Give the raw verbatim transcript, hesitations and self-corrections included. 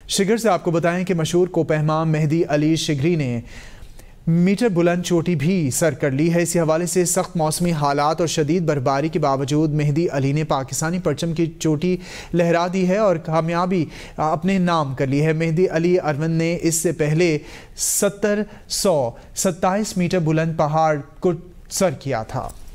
शिगर से आपको बताएं कि मशहूर कोपहमा मेहदी अली शिगरी ने मीटर बुलंद चोटी भी सर कर ली है। इसी हवाले से सख्त मौसमी हालात और शदीद बर्फबारी के बावजूद मेहदी अली ने पाकिस्तानी परचम की चोटी लहरा दी है और कामयाबी अपने नाम कर ली है। मेहदी अली अरविंद ने इससे पहले सत्तर सौ सत्ताईस मीटर बुलंद पहाड़ को सर किया था।